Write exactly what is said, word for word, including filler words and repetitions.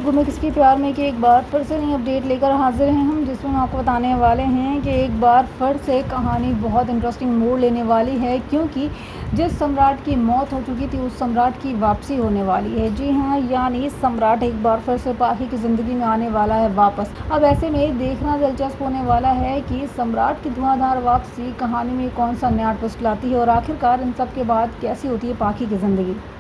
गुम किसके प्यार में कि एक बार फिर से नई अपडेट लेकर हाजिर हैं हम, जिसमें हम आपको बताने वाले हैं कि एक बार फिर से कहानी बहुत इंटरेस्टिंग मोड़ लेने वाली है, क्योंकि जिस सम्राट की मौत हो चुकी थी उस सम्राट की वापसी होने वाली है। जी हाँ, यानी सम्राट एक बार फिर से पाखी की ज़िंदगी में आने वाला है वापस। अब ऐसे में देखना दिलचस्प होने वाला है कि सम्राट की धुआंधार वापसी कहानी में कौन सा नया ट्विस्ट लाती है और आखिरकार इन सब के बाद कैसी होती है पाखी की ज़िंदगी।